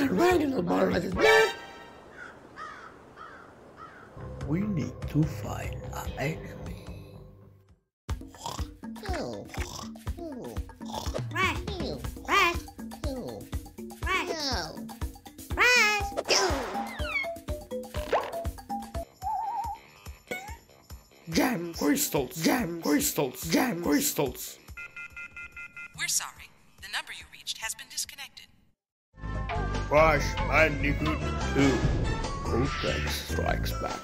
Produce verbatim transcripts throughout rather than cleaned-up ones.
man riding a ball like this, man. We need to find an enemy. Oh. Oh. Crash. Ew. Crash. Ew. Crash. No. Crash. Ew. Jam crystals, jam crystals, jam crystals. We're sorry. The number you reached has been disconnected. Crash Bandicoot two. Cortex Strikes Back.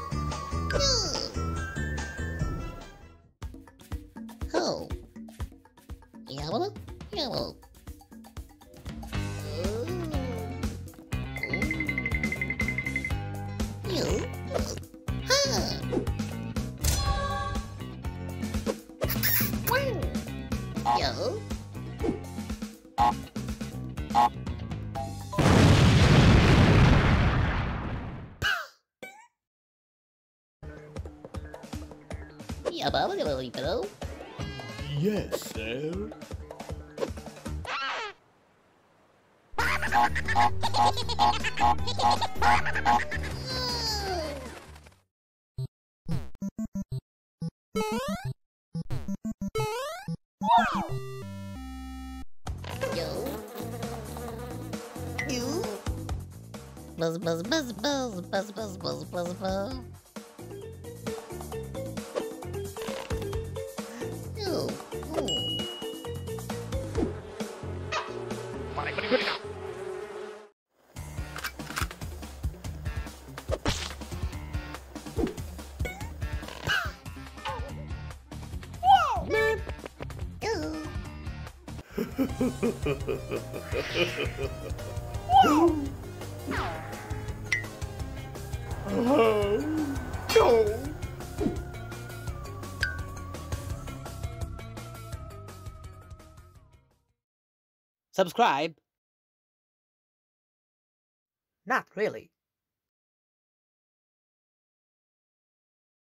Oh. Yellow. Yellow. You. Huh. Yo. Yeah, but Yes, sir. Yo. You. Buzz, buzz, buzz, buzz, buzz, buzz, buzz, buzz, buzz. Ew. Ooh. Subscribe? Not really.